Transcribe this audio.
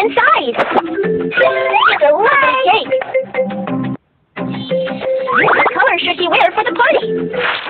inside. It's a lovely cake. What color should he wear for the party?